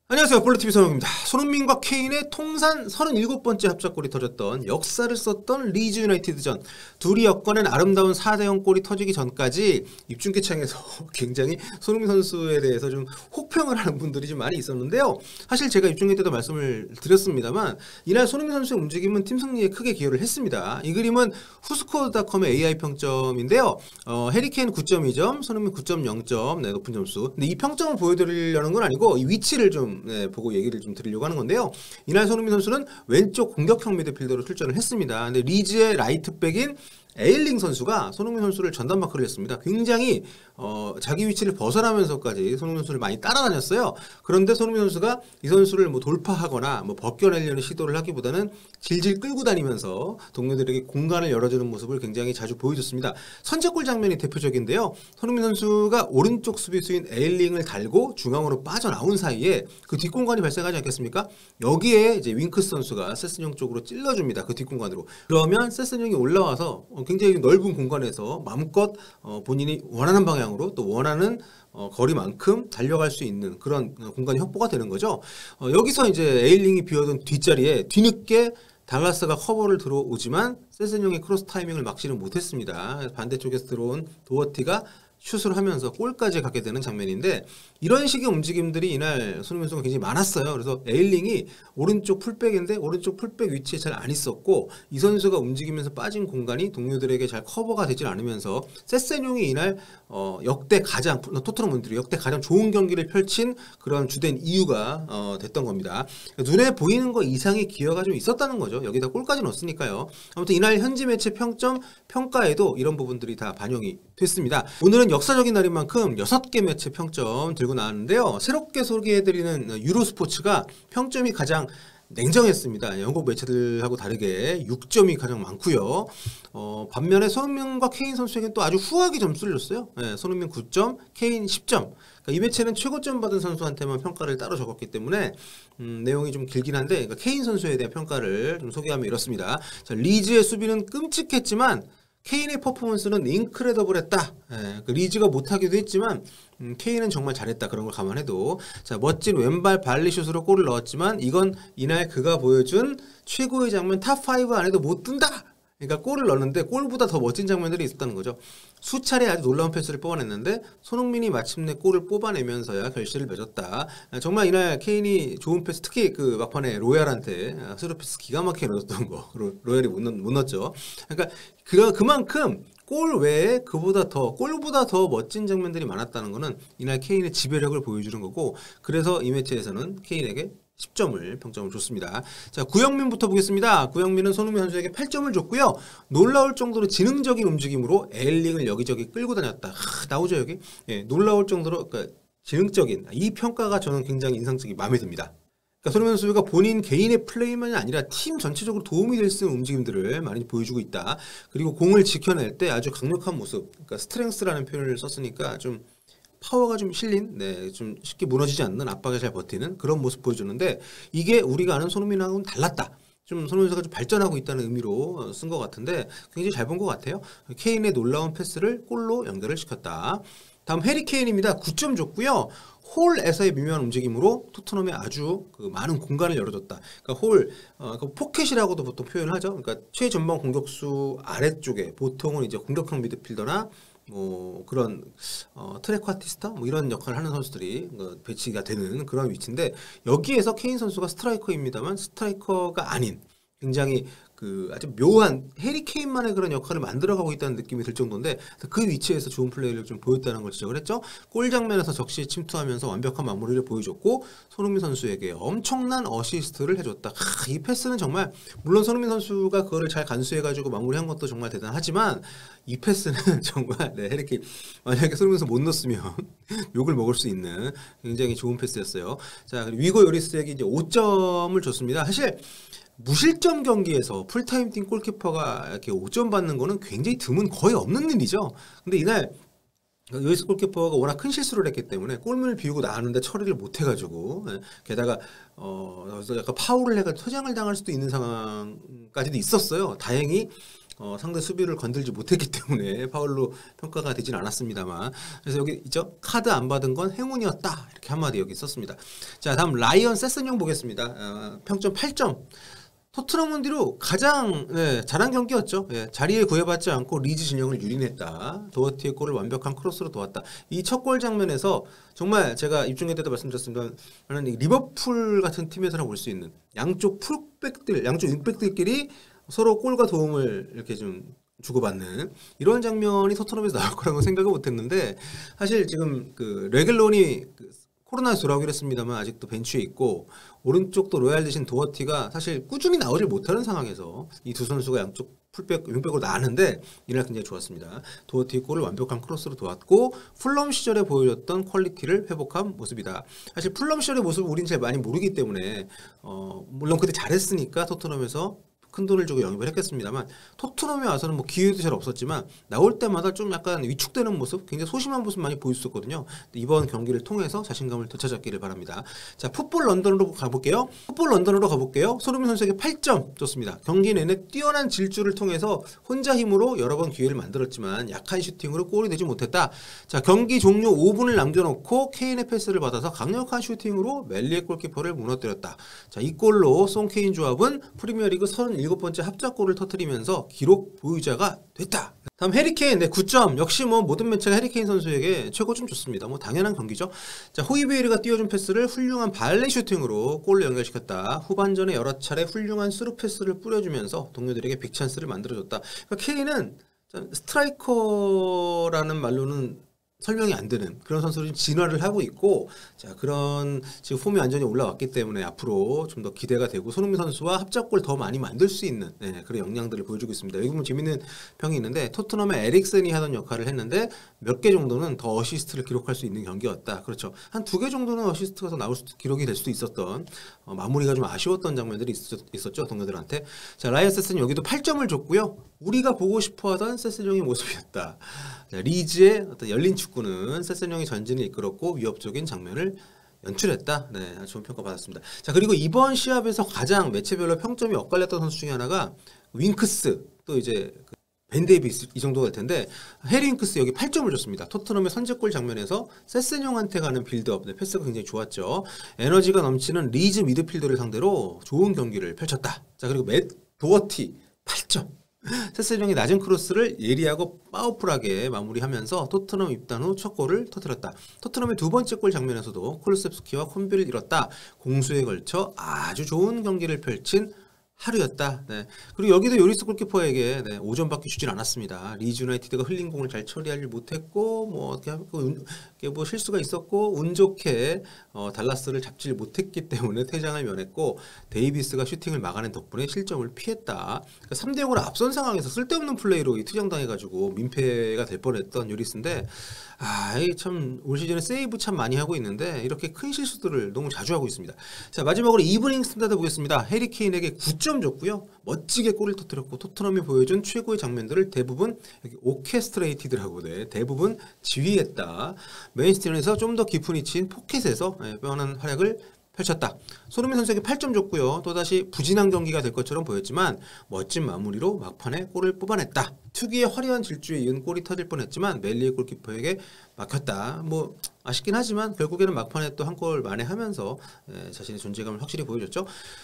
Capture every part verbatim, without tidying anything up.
안녕하세요. 볼로티비 손흥민입니다. 손흥민과 케인의 통산 서른일곱 번째 합작골이 터졌던 역사를 썼던 리즈 유나이티드전. 둘이 엮어낸 아름다운 사 대 영 골이 터지기 전까지 입중계창에서 굉장히 손흥민 선수에 대해서 좀 혹평을 하는 분들이 좀 많이 있었는데요. 사실 제가 입중계 때도 말씀을 드렸습니다만 이날 손흥민 선수의 움직임은 팀 승리에 크게 기여를 했습니다. 이 그림은 후스코어닷컴의 에이아이 평점인데요. 어, 해리케인 구 점 이 점, 손흥민 구 점 영 점, 네, 높은 점수. 근데 이 평점을 보여드리려는 건 아니고 이 위치를 좀 네, 보고 얘기를 좀 드리려고 하는 건데요. 이날 손흥민 선수는 왼쪽 공격형 미드필더로 출전을 했습니다. 근데 리즈의 라이트백인 에일링 선수가 손흥민 선수를 전담 마크를 했습니다. 굉장히 어, 자기 위치를 벗어나면서까지 손흥민 선수를 많이 따라다녔어요. 그런데 손흥민 선수가 이 선수를 뭐 돌파하거나 뭐 벗겨내려는 시도를 하기보다는 질질 끌고 다니면서 동료들에게 공간을 열어주는 모습을 굉장히 자주 보여줬습니다. 선제골 장면이 대표적인데요. 손흥민 선수가 오른쪽 수비수인 에일링을 달고 중앙으로 빠져나온 사이에 그 뒷공간이 발생하지 않겠습니까? 여기에 이제 윙크스 선수가 세스뇽 쪽으로 찔러줍니다. 그 뒷공간으로. 그러면 세스뇽이 올라와서 굉장히 넓은 공간에서 마음껏 어, 본인이 원하는 방향으로 또 원하는 어, 거리만큼 달려갈 수 있는 그런 공간이 확보가 되는 거죠. 어, 여기서 이제 에일링이 비워둔 뒷자리에 뒤늦게 달라스가 커버를 들어오지만 세스뇽의 크로스 타이밍을 막지는 못했습니다. 반대쪽에서 들어온 도어티가 슛을 하면서 골까지 가게 되는 장면인데 이런 식의 움직임들이 이날 손흥민 선수가 굉장히 많았어요. 그래서 에일링이 오른쪽 풀백인데 오른쪽 풀백 위치에 잘 안 있었고 이 선수가 움직이면서 빠진 공간이 동료들에게 잘 커버가 되질 않으면서 세스뇽이 이날 어, 역대 가장 토트넘 분들이 역대 가장 좋은 경기를 펼친 그런 주된 이유가 어, 됐던 겁니다. 눈에 보이는 거 이상의 기여가 좀 있었다는 거죠. 여기다 골까지 넣었으니까요. 아무튼 이날 현지 매체 평점 평가에도 이런 부분들이 다 반영이 됐습니다. 오늘은 역사적인 날인 만큼 여섯 개 매체 평점 들고 나왔는데요. 새롭게 소개해드리는 유로스포츠가 평점이 가장 냉정했습니다. 영국 매체들하고 다르게 육 점이 가장 많고요. 어, 반면에 손흥민과 케인 선수에게는 또 아주 후하게 점수를 줬어요. 네, 손흥민 구 점, 케인 십 점. 그러니까 이 매체는 최고점 받은 선수한테만 평가를 따로 적었기 때문에 음, 내용이 좀 길긴 한데 그러니까 케인 선수에 대한 평가를 좀 소개하면 이렇습니다. 자, 리즈의 수비는 끔찍했지만 케인의 퍼포먼스는 인크레더블했다. 예, 그 리즈가 못하기도 했지만 음, 케인은 정말 잘했다. 그런 걸 감안해도 자 멋진 왼발 발리슛으로 골을 넣었지만 이건 이날 그가 보여준 최고의 장면 탑 오 안에도 못 든다. 그러니까 골을 넣었는데 골보다 더 멋진 장면들이 있었다는 거죠. 수차례 아주 놀라운 패스를 뽑아냈는데 손흥민이 마침내 골을 뽑아내면서야 결실을 맺었다. 정말 이날 케인이 좋은 패스, 특히 그 막판에 로얄한테 스루 패스 기가 막히게 넣었던 거 로얄이 못, 넣, 못 넣었죠. 그러니까 그, 그만큼 골 외에 그보다 더 골보다 더 멋진 장면들이 많았다는 거는 이날 케인의 지배력을 보여주는 거고 그래서 이 매체에서는 케인에게 십 점을 평점을 줬습니다. 자, 구영민부터 보겠습니다. 구영민은 손흥민 선수에게 팔 점을 줬고요. 놀라울 정도로 지능적인 움직임으로 에일링을 여기저기 끌고 다녔다. 하, 나오죠 여기? 예, 놀라울 정도로 그러니까 지능적인 이 평가가 저는 굉장히 인상적이 마음에 듭니다. 그러니까 손흥민 선수가 본인 개인의 플레이만이 아니라 팀 전체적으로 도움이 될 수 있는 움직임들을 많이 보여주고 있다. 그리고 공을 지켜낼 때 아주 강력한 모습, 그러니까 스트렝스라는 표현을 썼으니까 좀 파워가 좀 실린, 네, 좀 쉽게 무너지지 않는 압박에 잘 버티는 그런 모습 보여주는데 이게 우리가 아는 손흥민하고는 달랐다. 좀 손흥민 선수가 좀 발전하고 있다는 의미로 쓴 것 같은데 굉장히 잘 본 것 같아요. 케인의 놀라운 패스를 골로 연결을 시켰다. 다음 해리 케인입니다. 구 점 줬고요. 홀에서의 미묘한 움직임으로 토트넘에 아주 그 많은 공간을 열어줬다. 그러니까 홀, 어, 그 포켓이라고도 보통 표현을 하죠. 그러니까 최전방 공격수 아래쪽에 보통은 이제 공격형 미드필더나 뭐 그런 어, 트레쿼티스타 뭐 이런 역할을 하는 선수들이 어, 배치가 되는 그런 위치인데 여기에서 케인 선수가 스트라이커입니다만 스트라이커가 아닌 굉장히 그 아주 묘한 해리 케인만의 그런 역할을 만들어가고 있다는 느낌이 들 정도인데 그 위치에서 좋은 플레이를 좀 보였다는 걸 지적을 했죠. 골 장면에서 적시에 침투하면서 완벽한 마무리를 보여줬고 손흥민 선수에게 엄청난 어시스트를 해줬다. 하, 이 패스는 정말 물론 손흥민 선수가 그거를 잘 간수해가지고 마무리한 것도 정말 대단하지만 이 패스는 정말 네, 해리 케인 만약에 손흥민 선수 못 넣었으면 욕을 먹을 수 있는 굉장히 좋은 패스였어요. 자, 그리고 위고 요리스에게 이제 오 점을 줬습니다. 사실 무실점 경기에서 풀타임 팀 골키퍼가 이렇게 오 점 받는 거는 굉장히 드문 거의 없는 일이죠. 근데 이날 요이스 골키퍼가 워낙 큰 실수를 했기 때문에 골문을 비우고 나왔는데 처리를 못 해가지고 게다가 어 약간 파울을 해가 퇴장을 당할 수도 있는 상황까지도 있었어요. 다행히 어, 상대 수비를 건들지 못했기 때문에 파울로 평가가 되진 않았습니다만, 그래서 여기 있죠. 카드 안 받은 건 행운이었다, 이렇게 한마디 여기 썼습니다. 자, 다음 라이언 세스뇽 보겠습니다. 어, 평점 팔 점. 토트넘은 뒤로 가장 네, 잘한 경기였죠. 예, 자리에 구애받지 않고 리즈 진영을 유린했다. 도어티의 골을 완벽한 크로스로 도왔다. 이 첫 골 장면에서 정말 제가 입중계 때도 말씀드렸습니다. 리버풀 같은 팀에서나 볼 수 있는 양쪽 풀백들, 양쪽 윙백들끼리 서로 골과 도움을 이렇게 좀 주고받는 이런 장면이 토트넘에서 나올 거라고 생각을 못했는데, 사실 지금 그 레글론이 그 코로나에서 돌아오긴 했습니다만 아직도 벤치에 있고, 오른쪽도 로얄 대신 도어티가 사실 꾸준히 나오질 못하는 상황에서 이 두 선수가 양쪽 풀백, 윙백으로 나왔는데 이날 굉장히 좋았습니다. 도어티의 골을 완벽한 크로스로 도왔고, 풀럼 시절에 보여줬던 퀄리티를 회복한 모습이다. 사실 풀럼 시절의 모습을 우린 잘 많이 모르기 때문에 어, 물론 그때 잘했으니까 토트넘에서 큰 돈을 주고 영입을 했겠습니다만, 토트넘에 와서는 뭐 기회도 잘 없었지만 나올 때마다 좀 약간 위축되는 모습, 굉장히 소심한 모습 많이 보였었거든요. 이번 경기를 통해서 자신감을 되찾았기를 바랍니다. 자, 풋볼 런던으로 가볼게요. 풋볼 런던으로 가볼게요. 손흥민 선수에게 팔 점 줬습니다. 경기 내내 뛰어난 질주를 통해서 혼자 힘으로 여러 번 기회를 만들었지만 약한 슈팅으로 골이 되지 못했다. 자, 경기 종료 오 분을 남겨놓고 케인의 패스를 받아서 강력한 슈팅으로 멜리의 골키퍼를 무너뜨렸다. 자, 이 골로 송 케인 조합은 프리미어리그 서른일곱 번째 합작골을 터뜨리면서 기록 보유자가 됐다. 다음 해리케인, 네, 구 점. 역시 뭐 모든 매체가 해리케인 선수에게 최고 좀 줬습니다. 뭐 당연한 경기죠. 자, 호이베이르가 띄워준 패스를 훌륭한 발레 슈팅으로 골로 연결시켰다. 후반전에 여러 차례 훌륭한 스루 패스를 뿌려주면서 동료들에게 빅찬스를 만들어줬다. 그러니까 케인은 스트라이커라는 말로는 설명이 안 되는 그런 선수를 진화를 하고 있고, 자, 그런 지금 폼이 완전히 올라왔기 때문에 앞으로 좀 더 기대가 되고, 손흥민 선수와 합작골 더 많이 만들 수 있는 네, 그런 역량들을 보여주고 있습니다. 여기 보면 재밌는 평이 있는데, 토트넘의 에릭센이 하던 역할을 했는데 몇 개 정도는 더 어시스트를 기록할 수 있는 경기였다. 그렇죠. 한 두 개 정도는 어시스트가 더 나올 수, 기록이 될 수도 있었던, 어, 마무리가 좀 아쉬웠던 장면들이 있었, 있었죠, 동료들한테. 자, 라이언 세스는 여기도 팔 점을 줬고요. 우리가 보고 싶어하던 세스뇽의 모습이었다. 자, 리즈의 어떤 열린 축구는 세스뇽이 전진을 이끌었고 위협적인 장면을 연출했다. 네, 아주 좋은 평가 받았습니다. 자, 그리고 이번 시합에서 가장 매체별로 평점이 엇갈렸던 선수 중에 하나가 윙크스, 또 이제 그 벤 데이비스, 이 정도 될 텐데, 해리 윙크스 여기 팔 점을 줬습니다. 토트넘의 선제골 장면에서 세스뇽한테 가는 빌드업, 네, 패스가 굉장히 좋았죠. 에너지가 넘치는 리즈 미드필더를 상대로 좋은 경기를 펼쳤다. 자, 그리고 맷 도어티 팔 점. 세스뇽이 낮은 크로스를 예리하고 파워풀하게 마무리하면서 토트넘 입단 후 첫 골을 터뜨렸다. 토트넘의 두 번째 골 장면에서도 콜루셉스키와 콤비를 이뤘다. 공수에 걸쳐 아주 좋은 경기를 펼친 하루였다. 네. 그리고 여기도 요리스 골키퍼에게 네, 오 점밖에 주진 않았습니다. 리즈 유나이티드가 흘린 공을 잘 처리하지 못했고, 뭐 어떻게 운, 뭐 실수가 있었고, 운 좋게 어, 달라스를 잡지 못했기 때문에 퇴장을 면했고, 데이비스가 슈팅을 막아낸 덕분에 실점을 피했다. 그러니까 삼 대 영으로 앞선 상황에서 쓸데없는 플레이로 퇴장당해가지고 민폐가 될 뻔했던 요리스인데, 아, 참 올 시즌에 세이브 참 많이 하고 있는데 이렇게 큰 실수들을 너무 자주 하고 있습니다. 자, 마지막으로 이브닝 스탠다드 보겠습니다. 해리 케인에게 구 점 줬고요. 멋지게 골을 터뜨렸고, 토트넘이 보여준 최고의 장면들을 대부분 여기 오케스트레이티드라고 네, 대부분 지휘했다. 맨시티에서 좀 더 깊은 위치인 포켓에서 네, 뼈한 활약을 펼쳤다. 손흥민 선수에게 팔 점 줬고요. 또다시 부진한 경기가 될 것처럼 보였지만 멋진 마무리로 막판에 골을 뽑아냈다. 특유의 화려한 질주에 이은 골이 터질 뻔했지만 멜리의 골키퍼에게 막혔다. 뭐 아쉽긴 하지만 결국에는 막판에 또 한 골 만회하면서 에, 자신의 존재감을 확실히 보여줬죠.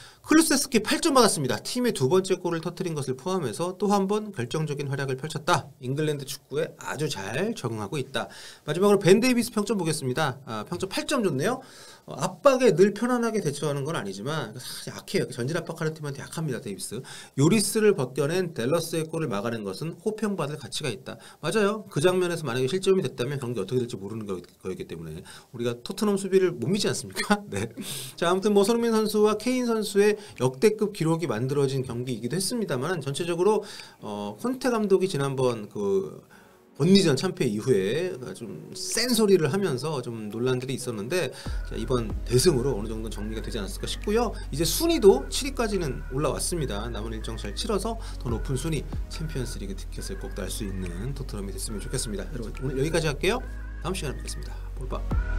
클루세스키 팔 점 받았습니다. 팀의 두 번째 골을 터뜨린 것을 포함해서 또 한 번 결정적인 활약을 펼쳤다. 잉글랜드 축구에 아주 잘 적응하고 있다. 마지막으로 벤 데이비스 평점 보겠습니다. 아, 평점 팔 점 줬네요. 어, 압박에 늘 편안하게 대처하는 건 아니지만 사실 약해요. 전진 압박하는 팀한테 약합니다. 데이비스. 요리스를 벗겨낸 댈러스의 골을 막아낸 것은 호평받을 가치가 있다. 맞아요. 그 장면에서 만약에 실점이 됐다면 경기 어떻게 될지 모르는 거, 거였기 때문에 우리가 토트넘 수비를 못 믿지 않습니까? 네. 자, 아무튼 뭐 손흥민 선수와 케인 선수의 역대급 기록이 만들어진 경기이기도 했습니다만, 전체적으로 어, 콘테 감독이 지난번 그 본리전 참패 이후에 좀 센 소리를 하면서 좀 논란들이 있었는데, 자, 이번 대승으로 어느 정도 정리가 되지 않았을까 싶고요. 이제 순위도 칠 위까지는 올라왔습니다. 남은 일정 잘 치러서 더 높은 순위, 챔피언스리그 티켓을 꼭 날 수 있는 토트넘이 됐으면 좋겠습니다. 여러분, 오늘 여기까지 할게요. 다음 시간에 뵙겠습니다. 볼바.